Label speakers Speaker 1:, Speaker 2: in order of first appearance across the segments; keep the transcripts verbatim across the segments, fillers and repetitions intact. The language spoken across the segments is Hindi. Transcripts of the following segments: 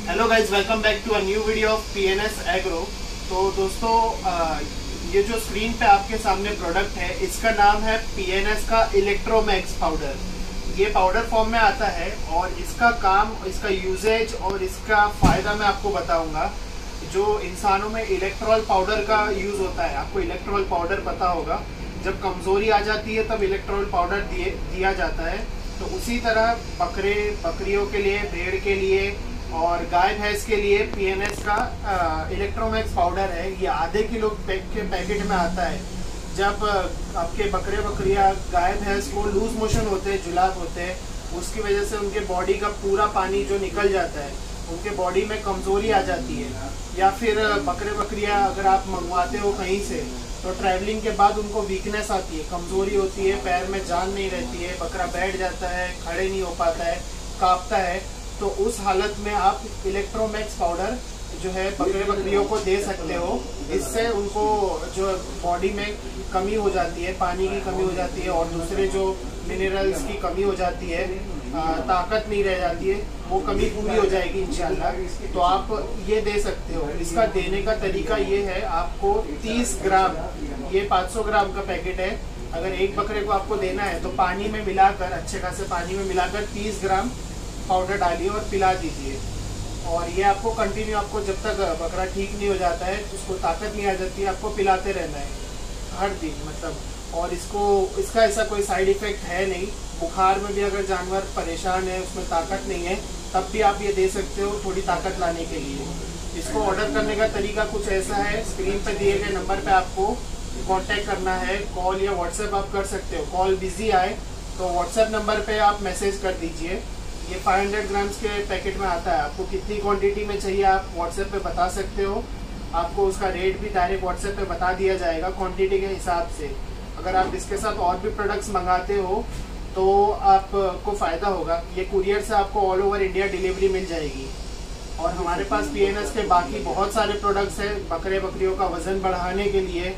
Speaker 1: Hello guys, welcome back to a new video of PNS agro. तो दोस्तों, आ, ये जो स्क्रीन पे आपके सामने प्रोडक्ट है, इसका नाम है पीएनएस का इलेक्ट्रोमैक्स पाउडर। ये पाउडर फॉर्म में आता है और इसका काम, इसका यूजेज और इसका फ़ायदा मैं आपको बताऊंगा। जो इंसानों में इलेक्ट्रॉल पाउडर का यूज़ होता है, आपको इलेक्ट्रॉल पाउडर पता होगा, जब कमज़ोरी आ जाती है तब इलेक्ट्रॉल पाउडर दिए दिया जाता है। तो उसी तरह बकरे बकरियों के लिए, भेड़ के लिए और गाय भैंस के लिए पीएनएस का इलेक्ट्रोमैक्स पाउडर है। ये आधे किलो पैक के पैकेट में आता है। जब आपके बकरे बकरियां, गाय भैंस को लूज मोशन होते हैं, जुलाब होते हैं, उसकी वजह से उनके बॉडी का पूरा पानी जो निकल जाता है, उनके बॉडी में कमज़ोरी आ जाती है। या फिर बकरे बकरियां अगर आप मंगवाते हो कहीं से, तो ट्रैवलिंग के बाद उनको वीकनेस आती है, कमज़ोरी होती है, पैर में जान नहीं रहती है, बकरा बैठ जाता है, खड़े नहीं हो पाता है, कांपता है। तो उस हालत में आप इलेक्ट्रोमैक्स पाउडर जो है बकरे बकरियों को दे सकते हो। इससे उनको जो बॉडी में कमी हो जाती है, पानी की कमी हो जाती है और दूसरे जो मिनरल्स की कमी हो जाती है, ताकत नहीं रह जाती है, वो कमी पूरी हो जाएगी इंशाल्लाह। तो आप ये दे सकते हो। इसका देने का तरीका ये है, आपको तीस ग्राम, ये पाँच सौ ग्राम का पैकेट है। अगर एक बकरे को आपको देना है तो पानी में मिलाकर, अच्छे खासे पानी में मिलाकर तीस ग्राम पाउडर डालिए और पिला दीजिए। और ये आपको कंटिन्यू, आपको जब तक बकरा ठीक नहीं हो जाता है, उसको ताकत नहीं आ जाती है, आपको पिलाते रहना है हर दिन, मतलब। और इसको, इसका ऐसा कोई साइड इफ़ेक्ट है नहीं। बुखार में भी अगर जानवर परेशान है, उसमें ताकत नहीं है, तब भी आप ये दे सकते हो थोड़ी ताकत लाने के लिए। इसको ऑर्डर करने का तरीका कुछ ऐसा है, स्क्रीन पर दिए गए नंबर पर आपको कॉन्टैक्ट करना है। कॉल या व्हाट्सएप आप कर सकते हो। कॉल बिजी आए तो व्हाट्सएप नंबर पर आप मैसेज कर दीजिए। ये पाँच सौ ग्राम्स के पैकेट में आता है। आपको कितनी क्वांटिटी में चाहिए आप व्हाट्सएप पे बता सकते हो। आपको उसका रेट भी डायरेक्ट व्हाट्सएप पे बता दिया जाएगा क्वांटिटी के हिसाब से। अगर आप इसके साथ और भी प्रोडक्ट्स मंगाते हो तो आपको फ़ायदा होगा। ये कुरियर से आपको ऑल ओवर इंडिया डिलीवरी मिल जाएगी। और हमारे पास पीएनएस के बाकी बहुत सारे प्रोडक्ट्स हैं, बकरे बकरियों का वज़न बढ़ाने के लिए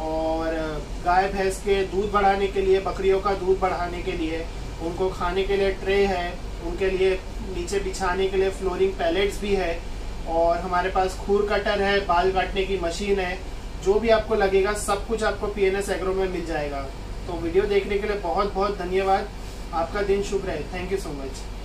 Speaker 1: और गाय भैंस के दूध बढ़ाने के लिए, बकरियों का दूध बढ़ाने के लिए, उनको खाने के लिए ट्रे है, उनके लिए नीचे बिछाने के लिए फ्लोरिंग पैलेट्स भी है, और हमारे पास खूर कटर है, बाल काटने की मशीन है। जो भी आपको लगेगा सब कुछ आपको पीएनएस एग्रो में मिल जाएगा। तो वीडियो देखने के लिए बहुत बहुत धन्यवाद। आपका दिन शुभ रहे। Thank you so much.